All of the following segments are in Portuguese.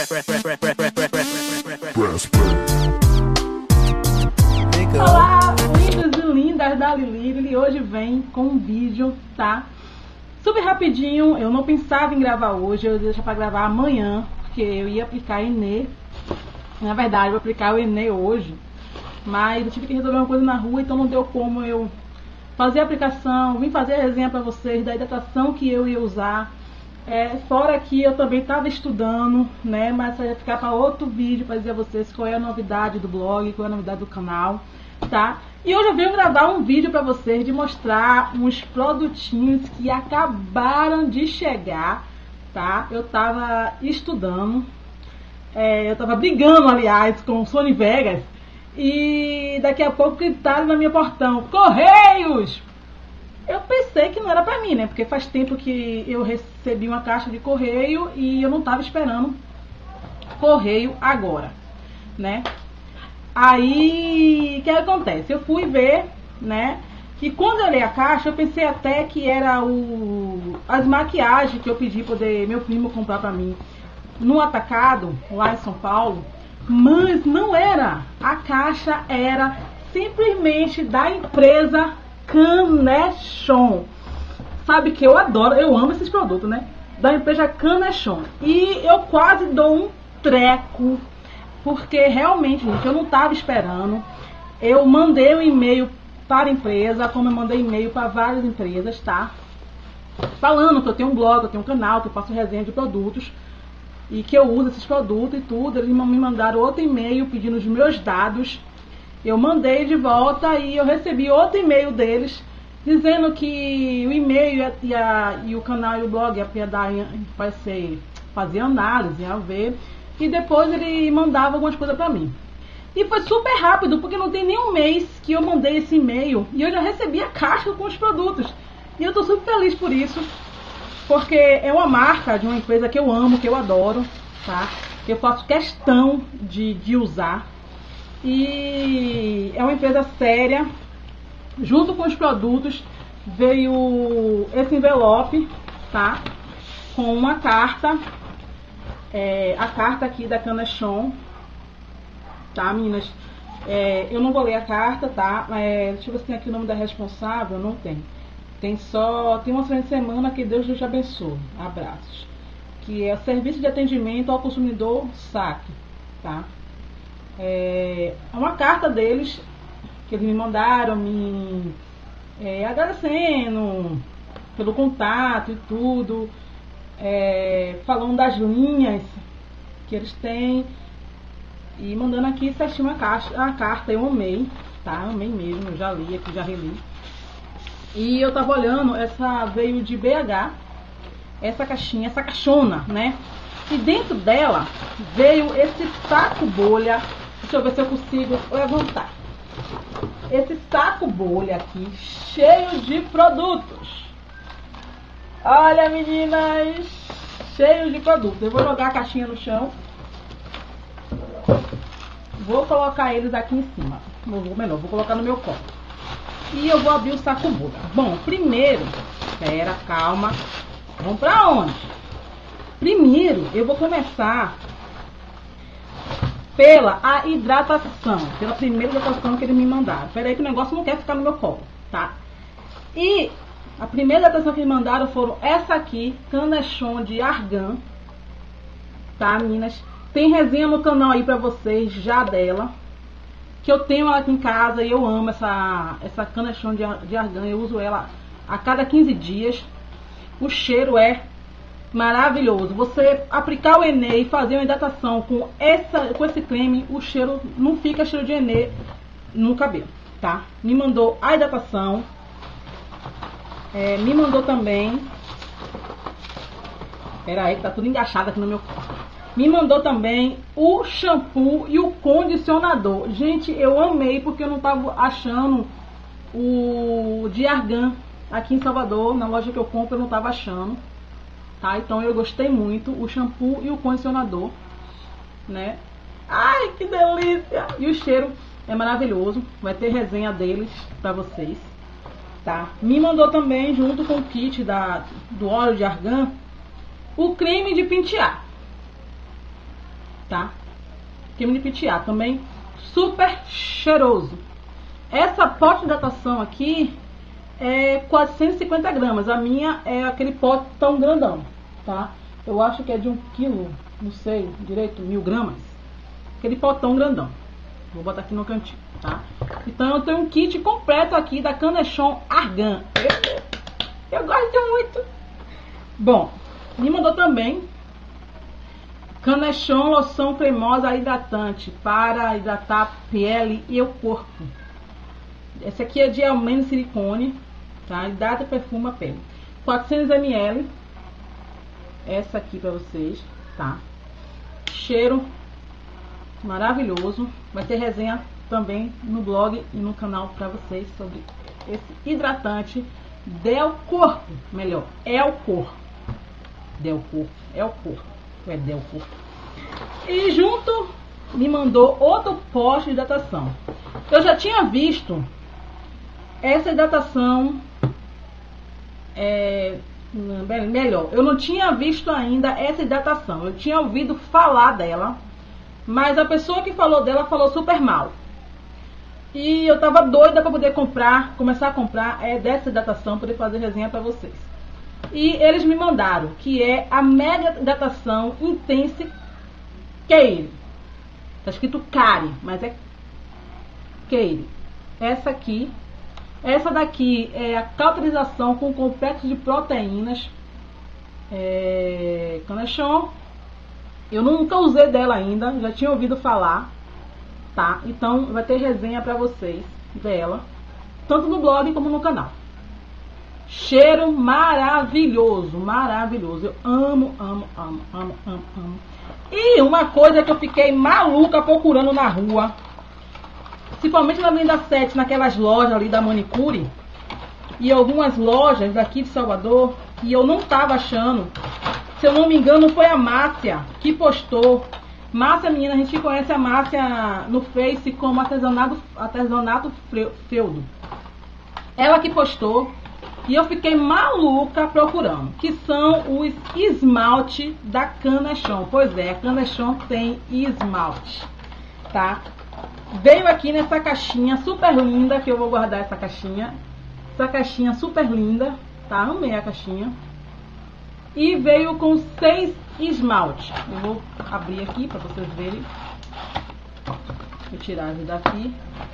Olá, lindos e lindas da Lili. Lili hoje vem com um vídeo, tá? Super rapidinho. Eu não pensava em gravar hoje, eu ia deixar pra gravar amanhã, porque eu ia aplicar Enê. Na verdade, eu vou aplicar o Enê hoje, mas eu tive que resolver uma coisa na rua, então não deu como eu fazer a aplicação, vim fazer a resenha pra vocês da hidratação que eu ia usar. Fora que eu também estava estudando, né? Mas vai ficar para outro vídeo para dizer a vocês qual é a novidade do blog, qual é a novidade do canal, tá? E hoje eu venho gravar um vídeo para vocês de mostrar uns produtinhos que acabaram de chegar, tá? Eu tava estudando, eu tava brigando, aliás, com o Sony Vegas, e daqui a pouco gritaram na minha portão: Correios! Eu pensei que não era pra mim, né? Porque faz tempo que eu recebi uma caixa de correio e eu não tava esperando correio agora, né? Aí, o que acontece? Eu fui ver, né? E quando eu olhei a caixa, eu pensei até que era as maquiagens que eu pedi para meu primo comprar pra mim no atacado, lá em São Paulo. Mas não era. A caixa era simplesmente da empresa Canechon. Sabe que eu adoro, eu amo esses produtos, né? Da empresa Canechon. E eu quase dou um treco, porque realmente, gente, eu não estava esperando. Eu mandei um e-mail para a empresa, como eu mandei e-mail para várias empresas, tá? Falando que eu tenho um blog, eu tenho um canal, que eu faço resenha de produtos e que eu uso esses produtos e tudo. Eles me mandaram outro e-mail pedindo os meus dados. Eu mandei de volta e eu recebi outro e-mail deles dizendo que o e-mail e o canal e o blog vai fazer análise, a ver, e depois ele mandava algumas coisas pra mim. E foi super rápido, porque não tem nenhum mês que eu mandei esse e-mail e eu já recebi a caixa com os produtos. E eu tô super feliz por isso, porque é uma marca de uma empresa que eu amo, que eu adoro, tá? Que eu faço questão de usar. E é uma empresa séria. Junto com os produtos veio esse envelope, tá? Com uma carta, a carta aqui da Canechon, tá, meninas? Eu não vou ler a carta, tá? Deixa eu ver se tem aqui o nome da responsável. Não tem. Tem uma frente de semana, que Deus te abençoe. Abraços. Que é Serviço de Atendimento ao Consumidor SAC, tá? É uma carta deles que eles me mandaram, me agradecendo pelo contato e tudo, falando das linhas que eles têm e mandando aqui certinho a carta. Eu amei, tá? Amei mesmo, eu já li aqui, já reli. E eu tava olhando, essa veio de BH, essa caixinha, essa caixona, né? E dentro dela veio esse saco bolha. Deixa eu ver se eu consigo levantar. Esse saco bolha aqui, cheio de produtos. Olha, meninas, cheio de produtos. Eu vou jogar a caixinha no chão. Vou colocar eles aqui em cima. Vou colocar no meu colo. E eu vou abrir o saco bolha. Bom, primeiro, espera, calma. Vamos pra onde? Primeiro, eu vou começar pela hidratação, pela primeira hidratação que eles me mandaram. Peraí que o negócio não quer ficar no meu colo, tá? E a primeira hidratação que eles mandaram foram essa aqui, Canechon de Argan, tá, meninas? Tem resenha no canal aí pra vocês já dela, que eu tenho ela aqui em casa e eu amo essa Canechon de Argan. Eu uso ela a cada 15 dias. O cheiro é maravilhoso. Você aplicar o Enê e fazer uma hidratação com esse creme, o cheiro não fica cheiro de Enê no cabelo, tá? Me mandou a hidratação, me mandou também, peraí que tá tudo engaixado aqui no meu corpo. Me mandou também o shampoo e o condicionador. Gente, eu amei, porque eu não tava achando o de Argan aqui em Salvador, na loja que eu compro eu não tava achando. Tá, então eu gostei muito, o shampoo e o condicionador, né? Ai, que delícia! E o cheiro é maravilhoso, vai ter resenha deles pra vocês, tá? Me mandou também, junto com o kit do óleo de argan, o creme de pentear. tá? Creme de pitiá também super cheiroso. Essa pote de hidratação aqui é 450 gramas. A minha é aquele pote tão grandão, tá? Eu acho que é de 1 quilo, não sei direito, 1000 gramas. Aquele potão grandão. Vou botar aqui no cantinho, tá? Então eu tenho um kit completo aqui da Canechon Argan. Eu gosto muito. Bom, me mandou também Canechon loção cremosa hidratante para hidratar a pele e o corpo. Essa aqui é de almênio silicone, tá? Hidrata e perfuma a pele. 400 ml. Essa aqui para vocês, tá? Cheiro maravilhoso. Vai ter resenha também no blog e no canal para vocês sobre esse hidratante Del Corpo. Melhor, é o corpo. Del Corpo, é o corpo. É Del Corpo. E junto me mandou outro pote de hidratação. Eu já tinha visto essa hidratação, melhor, eu não tinha visto ainda essa hidratação. Eu tinha ouvido falar dela, mas a pessoa que falou dela falou super mal. E eu tava doida para poder comprar, começar a comprar dessa hidratação, poder fazer resenha para vocês. E eles me mandaram, que é a Mega Hidratação Intense Care. Tá escrito Care, mas é Care. Essa aqui. Essa daqui é a cauterização com complexo de proteínas. Canechon. Eu nunca usei dela ainda, já tinha ouvido falar, tá? Então vai ter resenha pra vocês dela, tanto no blog como no canal. Cheiro maravilhoso, maravilhoso. Eu amo, amo, amo, amo, amo, amo. E uma coisa que eu fiquei maluca procurando na rua, principalmente na Avenida 7, naquelas lojas ali da manicure, e algumas lojas daqui de Salvador, e eu não tava achando. Se eu não me engano, foi a Márcia que postou. Márcia, menina, a gente conhece a Márcia no Face como Artesanato Feudo. Ela que postou. E eu fiquei maluca procurando. Que são os esmalte da Canechon. Pois é, a Canechon tem esmalte, tá? Veio aqui nessa caixinha super linda, que eu vou guardar essa caixinha. Essa caixinha super linda, tá? Amei a caixinha. E veio com 6 esmaltes. Eu vou abrir aqui para vocês verem. Vou tirar ele daqui.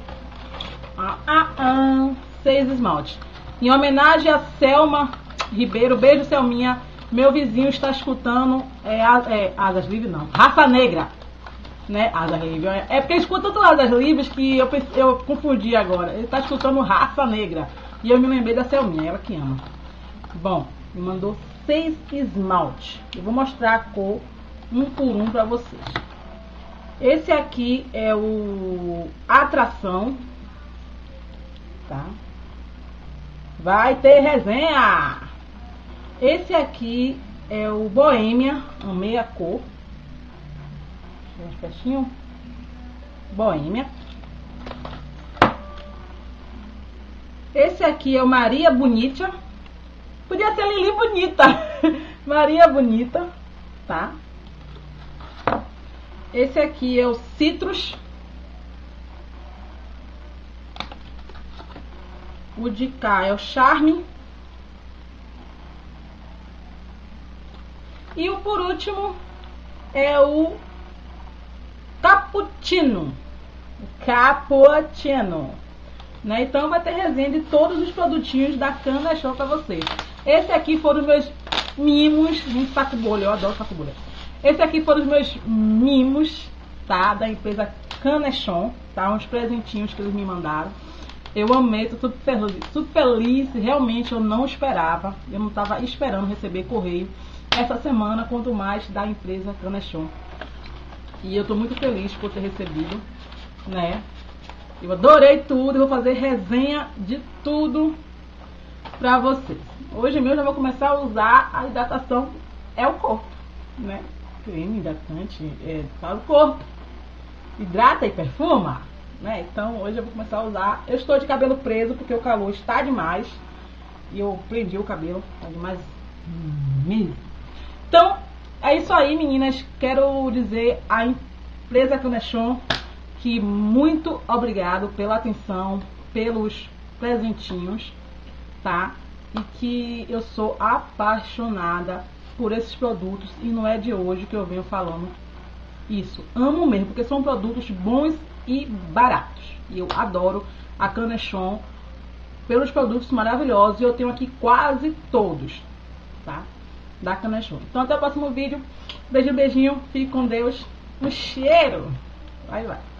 6 esmaltes. Em homenagem a Selma Ribeiro. Beijo, Selminha. Meu vizinho está escutando. Asas Livres, não. Raça Negra. Né? Asas Livres. É porque escuta tanto Asas Livres que eu confundi agora. Ele está escutando Raça Negra. E eu me lembrei da Selminha. Ela que ama. Bom, me mandou 6 esmaltes. Eu vou mostrar a cor um por um para vocês. Esse aqui é o Atração, tá? Vai ter resenha. Esse aqui é o Boêmia. Amei a cor. Deixa eu ver pertinho. Boêmia. Esse aqui é o Maria Bonita. Podia ser Lili Bonita. Maria Bonita, tá? Esse aqui é o Citrus. O de cá é o Charme. E o por último é o Cappuccino. Cappuccino. Né? Então vai ter resenha de todos os produtinhos da Canechon pra vocês. Esse aqui foram os meus mimos. Gente, saco bolha, eu adoro saco bolha. Esse aqui foram os meus mimos, tá? Da empresa Canechon, tá? Uns presentinhos que eles me mandaram. Eu amei, tô super feliz. Realmente eu não esperava. Eu não tava esperando receber correio essa semana, quanto mais da empresa Canechon. E eu tô muito feliz por ter recebido, né? Eu adorei tudo. Eu vou fazer resenha de tudo pra vocês. Hoje mesmo eu vou começar a usar a hidratação o corpo, né? Creme hidratante para o corpo. Hidrata e perfuma, né? Então hoje eu vou começar a usar. Eu estou de cabelo preso porque o calor está demais. E eu prendi o cabelo, tá demais. Então, É isso aí, meninas. Quero dizer à empresa Canechon que muito obrigado pela atenção, pelos presentinhos, tá? E que eu sou apaixonada por esses produtos e não é de hoje que eu venho falando isso. Amo mesmo, porque são produtos bons e baratos. E eu adoro a Canechon pelos produtos maravilhosos. E eu tenho aqui quase todos, tá? Da Canechon. Então até o próximo vídeo. Beijinho, beijinho. Fique com Deus. Um cheiro. Vai, vai.